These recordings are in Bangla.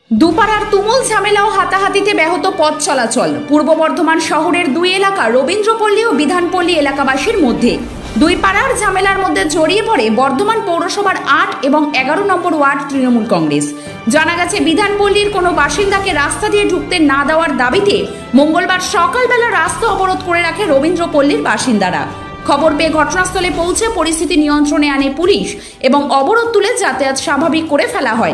দুপাড়ার তুমুল ঝামেলা ও হাতাহাতিতে ব্যাহত পথ চলাচল। পূর্ব বর্ধমান শহরের দুই এলাকা রবীন্দ্রপল্লী ও বিধানপল্লী এলাকাবাসীর মধ্যে দুই পাড়ার ঝামেলার মধ্যে জড়িয়ে পড়ে বর্ধমান পৌরসভার ৮ এবং ১১ নম্বর ওয়ার্ড তৃণমূল কংগ্রেস। জানা গেছে, বিধানপল্লীর কোনো বাসিন্দাকে রাস্তা দিয়ে ঢুকতে না দেওয়ার দাবিতে মঙ্গলবার সকালবেলা রাস্তা অবরোধ করে রাখে রবীন্দ্রপল্লীর বাসিন্দারা। খবর পেয়ে ঘটনাস্থলে পৌঁছে পরিস্থিতি নিয়ন্ত্রণে আনে পুলিশ এবং অবরোধ তুলে যাতায়াত স্বাভাবিক করে ফেলা হয়।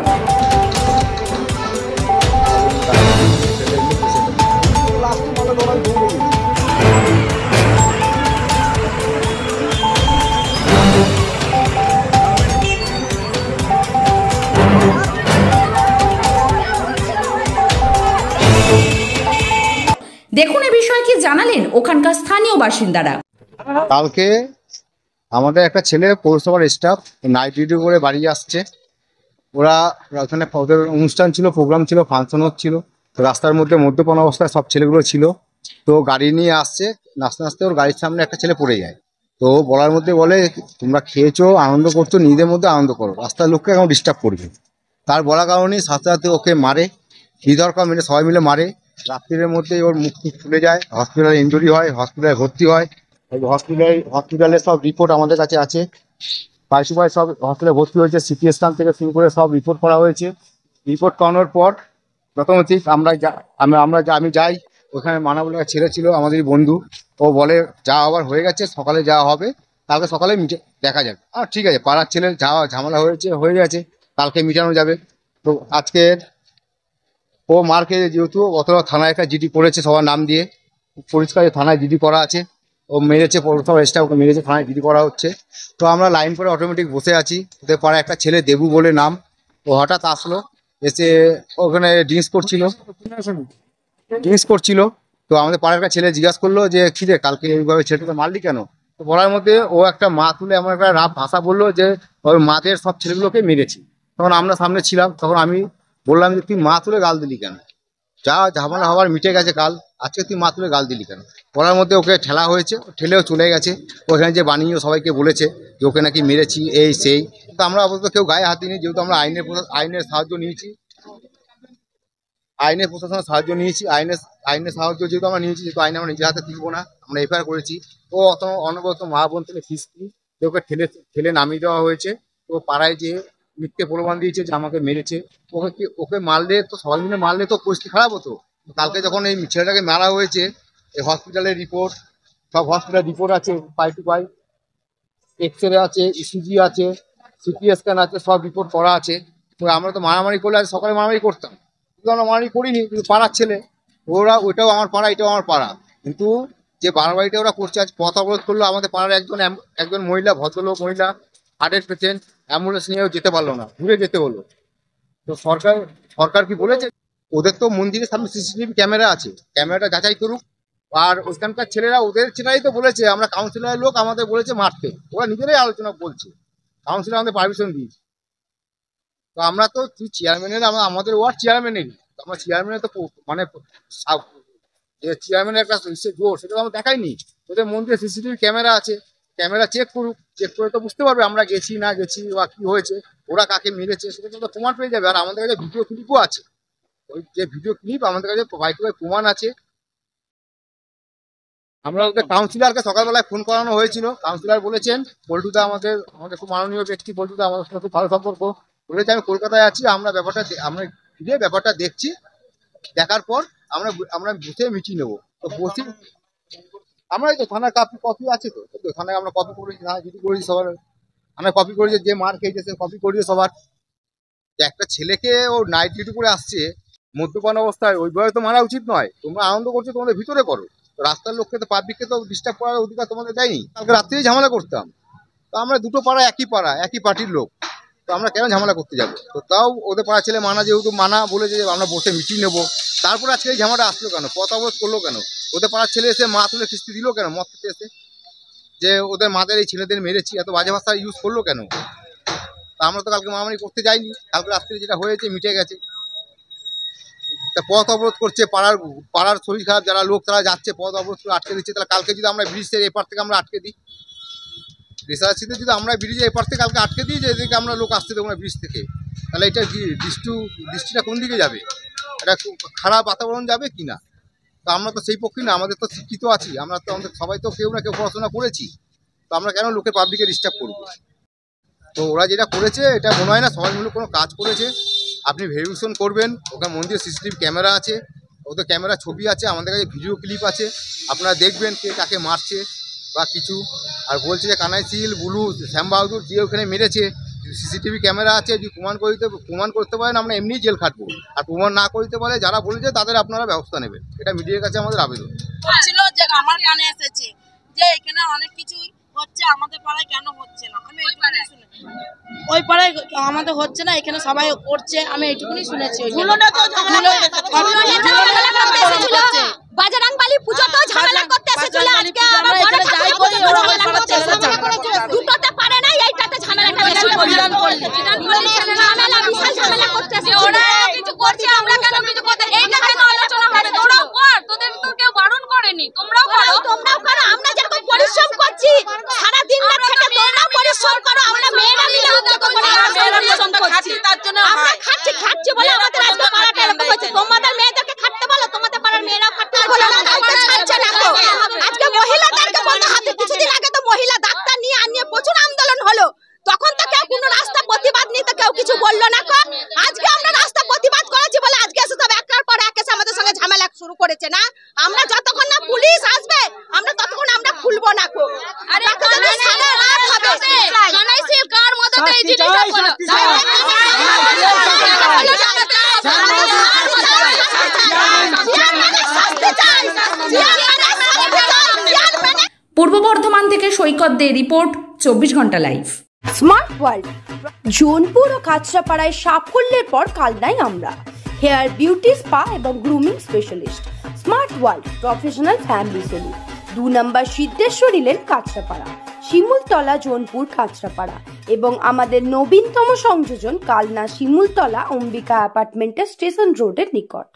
দেখুন এ বিষয়ে কি জানালেন ওখানকার স্থানীয় বাসিন্দারা। কালকে আমাদের একটা ছেলে পৌরসভার স্টাফ নাইট ডিউটি করে বাড়ি আসছে। ওরা ওখানে ওদের অনুষ্ঠান ছিল, প্রোগ্রাম ছিল, ফাংশন হচ্ছিল। তো রাস্তার মধ্যে মদ্যপান অবস্থায় সব ছেলেগুলো ছিল। তো গাড়ি নিয়ে আসছে, নাচতে নাচতে ওর গাড়ির সামনে একটা ছেলে পড়ে যায়। তো বলার মধ্যে বলে, তোমরা খেয়েছো, আনন্দ করছো, নিজেদের মধ্যে আনন্দ করো, রাস্তার লোককে এখন ডিস্টার্ব করবে। তার বলা কারণেই সাথে সাথে ওকে মারে, কি দরকার মিলে সবাই মিলে মারে। রাত্রির মধ্যেই ওর মুখ ফুলে যায়, হসপিটালে ইনজুরি হয়, হসপিটালে ভর্তি হয়। হসপিটালে সব রিপোর্ট আমাদের কাছে আছে। পাইসুপাই সব হসপিটালে ভর্তি হয়েছে, সিটি স্ক্যান থেকে শুরু করে সব রিপোর্ট করা হয়েছে। রিপোর্ট করানোর পর প্রথমত আমি যাই, ওখানে মানা বলে একটা ছেলে ছিল আমাদের বন্ধু। ও বলে যা আবার হয়ে গেছে, সকালে যাওয়া হবে, কালকে সকালে দেখা যাবে। আর ঠিক আছে, পাড়ার ছেলে যাওয়া ঝামেলা হয়ে গেছে, কালকে মিটানো যাবে। তো আজকে ও মার খেয়ে যেহেতু অথবা থানায় একটা জিডি করেছে সবার নাম দিয়ে, পরিষ্কার থানায় জিডি করা আছে। ও মেরেছে, পৌরসভা স্টাফ ওকে মেরেছে, থানায় জিডি করা হচ্ছে। তো আমরা লাইন করে অটোমেটিক বসে আছি। ওদের পাড়ায় একটা ছেলে দেবু বলে নাম, ও হঠাৎ আসলো, এসে ওখানে ড্রিঙ্কস করছিল। তো আমাদের পাড়ার একটা ছেলে জিজ্ঞাসা করলো যে খিদে কালকে এইভাবে ছেলেটাকে মারলি কেন? তো বলার মধ্যে ও একটা মা তুলে এমন একটা রাফ ভাষা বললো যে ওই মাদের সব ছেলেগুলোকে মেরেছি। তখন আমরা সামনে ছিলাম, তখন আমি বললাম যে তুই মা তুলে গাল দিলি কেন? যা ঝামেলা হওয়ার মিটে গেছে কাল, আজকে তুই মা তুলে গাল দিলি কেন? বলার মধ্যে ওকে ঠেলা হয়েছে, ঠেলেও চলে গেছে। ওখানে যে বানিয়েও সবাইকে বলেছে যে ওকে নাকি মেরেছি এই সেই। কিন্তু আমরা আপাতত কেউ গায়ে হাত দিইনি, যেহেতু আমরা আইনের সাহায্য নিয়েছি, আইনের প্রশাসনের সাহায্য নিয়েছি। আইনের সাহায্য যেহেতু আমরা নিয়েছি, যেহেতু আইনে আমরা নিজের হাতে তুলবো না, আমরা এফআইআর করেছি। ও অনবরত মা বোন থেকে ফিসকি ওকে ঠেলে নামিয়ে দেওয়া হয়েছে। তো পাড়ায় যে মিথ্যে প্রলোভন দিয়েছে যে আমাকে মেরেছে, ওকে মারলে তো সবাই মিলে মারলে তো পরিস্থিতি খারাপ হতো। কালকে যখন এই ছেলেটাকে মারা হয়েছে, এই হসপিটালের রিপোর্ট, সব হসপিটালের রিপোর্ট আছে, পাই টু পাই এক্সরে আছে, ইসিজি আছে, সিটি স্ক্যান আছে, সব রিপোর্ট করা আছে। তো আমরা তো মারামারি করলে আজ সকালে মারামারি করতাম, কিন্তু আমরা মারামারি করিনি। কিন্তু পাড়ার ছেলে ওইটাও আমার পাড়া, এটাও আমার পাড়া, কিন্তু যে বাড়াবাড়িটা ওরা করছে, আজ পথ অবরোধ করলো। আমাদের পাড়ার একজন মহিলা, ভদ্রলোক মহিলা, হার্টের পেশেন্ট, অ্যাম্বুলেন্স নিয়েও যেতে পারলো না, ঘুরে যেতে হলো। তো সরকার কি বলেছে? ওদের তো মন্দিরের সামনে সিসিটিভি ক্যামেরা আছে, ক্যামেরাটা যাচাই করুক। আর ওইখানকার ছেলেরা, ওদের ছেলেরাই তো বলেছে, আমরা কাউন্সিলরের লোক, আমাদের বলেছে মারতে। ওরা নিজেরাই আলোচনা বলছে, কাউন্সিলর আমাদের পারমিশন দিয়েছে। তো আমরা তো চেয়ারম্যানের, আমাদের ওয়ার্ড চেয়ারম্যানেরই, আমরা চেয়ারম্যানের তো মানে যে চেয়ারম্যানের একটা জোর, সেটা তো আমরা দেখাইনি। ওদের মন্দিরে সিসিটিভি ক্যামেরা আছে, ক্যামেরা চেক করুক, চেক করে তো বুঝতে পারবে আমরা গেছি না গেছি বা কি হয়েছে, ওরা কাকে মেরেছে সেটা তো প্রমাণ পেয়ে যাবে। আর আমাদের কাছে ভিডিও ক্লিপও আছে, ওই যে ভিডিও ক্লিপ আমাদের কাছে বাই টু বাই প্রমাণ আছে। আমরা ওদের কাউন্সিলরকে সকালবেলায় ফোন করানো হয়েছিল, কাউন্সিলর বলেছেন পল্টুদা আমাদের খুব মাননীয় ব্যক্তি, পল্টুদা আমাদের সাথে খুব ভালো সম্পর্ক, বলেছে আমি কলকাতায় আছি, আমরা ব্যাপারটা দেখছি, দেখার পর আমরা বসে মিটিং নেবো। তো বসি আমরা, এই তো থানার কপি আছে, তো থানায় আমরা কপি করেছি, থানায় জিডি করেছি সবার, আমরা কপি করেছি, যে মার খেয়েছে সে কপি করেছে সবার। একটা ছেলেকে ও নাইট ডিউটি করে আসছে মদ্যপান অবস্থায়, ওইভাবে তো মারা উচিত নয়। তোমরা আনন্দ করছো, তোমাদের ভিতরে করো, রাস্তার লোককে তো, পাবলিককে তো ডিস্টার্ব করার অধিকার তোমাদের দেয়নি। কালকে রাত্রেই ঝামেলা করতাম। তো আমরা দুটো পাড়া, একই পার্টির লোক, তো আমরা কেন ঝামেলা করতে যাবো? তো তাও ওদের পাড়া ছেলে যেহেতু মানা বলেছে যে আমরা বসে মিটিং নেবো, তারপরে আজকে এই ঝামেলাটা আসলো কেন, পথ অবরোধ করলো কেন? ওদের পাড়ার ছেলে এসে মা তুলে কিস্তি দিল কেন মদ খেতে এসে? যে ওদের মাদের এই ছেলেদের মেরেছি, এত বাজে ভাষা ইউজ করলো কেন? তা আমরা তো কালকে মারামারি করতে যাইনি, কালকে রাত্রে যেটা হয়েছে মিটে গেছে। তা পথ অবরোধ করছে, পাড়ার শরীর খারাপ যারা লোক, তারা যাচ্ছে পথ অবরোধ করে আটকে দিচ্ছে। তাহলে কালকে যদি আমরা ব্রিজ থেকে এপার থেকে আমরা আটকে দিই, রেসার্চিতে যদি আমরা ব্রিজে এপার থেকে কালকে আটকে দিই যে এদিকে আমরা লোক আসতে দেবো না ব্রিজ থেকে, তাহলে এটা কি দৃষ্টিটা কোন দিকে যাবে? এটা খারাপ বাতাবরণ যাবে কি না? তো আমরা তো সেই পক্ষে না, আমাদের তো শিক্ষিত আছি, আমরা তো আমাদের সবাই তো কেউ না কেউ পড়াশোনা করেছি, তো আমরা কেন লোকের পাবলিকে ডিস্টার্ব করবো? তো ওরা যেটা করেছে এটা মনে হয় না সবাই মিলে কোনো কাজ করেছে। আপনি ভেরিফিকেশন করবেন, ওখানে মন্দিরে সিসিটিভি ক্যামেরা আছে, ওদের ক্যামেরা ছবি আছে, আমাদের কাছে ভিডিও ক্লিপ আছে, আপনারা দেখবেন কে কাকে মারছে বা কিছু। আর বলছে যে কানাইশিল, বুলু, শ্যামবাহাদুর যে ওখানে মেরেছে, সিসিটিভি ক্যামেরা আছে, যদি প্রমাণ করতে পারেন আমরা এমনি জেল খাটবো, আর প্রমাণ না করতে পারে যারা বলেছে তাদের আপনারা ব্যবস্থা নেবেন। এটা মিডিয়ার কাছে আমাদের আবেদন ছিল যে আমার কানে এসেছে যে এখানে অনেক কিছুই হচ্ছে, আমাদের পাড়ায় কেন হচ্ছে না, আমি ওই পাড়ায় আমাদের হচ্ছে না, এখানে সবাই করছে, আমি এইটুকুনি শুনেছি। বাজারাংবালি পুজোতেও ঝামেলা করতে এসেছিল, আজকে আমরা বড় ঠাকুর পুজোতেও ঝামেলা করতে এসেছে। দুটোতে পারে না, এইটাতে ঝামেলাটা বেশি পরিমাণ করলে ঝামেলা বিশাল ঝামেলা করতে এসেছে। ওরা কিছু করছে, আমরা কেন কিছু করতে, এইটা কেন আলোচনা হবে? তোরাও কর, তোদের তো কেউ বারণ করেনি, তোমরাও করো। আমরা যেরকম পরিশ্রম করছি সারা দিন রাত খেটে, তোমরাও পরিশ্রম করো, আমরা মেয়েরা মিলে উদ্যোগ করে খাচ্ছি, তার জন্য আমরা খাচ্ছি বলে আমাদের আজকে পাড়াটা এরকম হচ্ছে। তোমাদের মেয়েদেরকে খাটতে বলো, তোমাদের পাড়ার মেয়েরাও খাটতে বলো না, কাউকে ছাড়ছে না তো। আজকে মহিলাদেরকে বলতে হাতে কিছুদিন আগে তো মহিলা ডাক্তার নিয়ে আনিয়ে প্রচুর আন্দোলন হলো, তখন তো কেউ কোনো রাস্তা প্রতিবাদ নিতে কেউ কিছু বললো না। আজকে আমরা রাস্তা প্রতিবাদ করেছি বলে আজকে এসে সব একের পর এক এসে আমাদের সঙ্গে ঝামেলা শুরু করেছে না। আমরা যতক্ষণ না পুলিশ আসবে আমরা ততক্ষণ আমরা খুলবো না। আরে কানাইশিল কার মদতে এই জিনিসটা হলো? পূর্ব বর্ধমান থেকে সৈকত দে রিপোর্ট, 24 ঘন্টা লাইভ। স্মার্ট ওয়ার্ল্ড জোনপুর ও কাঁচরাপাড়ায় সাফল্যের পর কালনায় আমরা হেয়ার বিউটি স্পা এবং grooming specialist. Smart world professional family salon, 2 number Siddheshwari lane, Kanchrapara, Shimultala, Jonpur, Kanchrapara এবং আমাদের নবীনতম সংযোজন কালনা শিমুলতলা অম্বিকা অ্যাপার্টমেন্টের স্টেশন রোডের নিকট।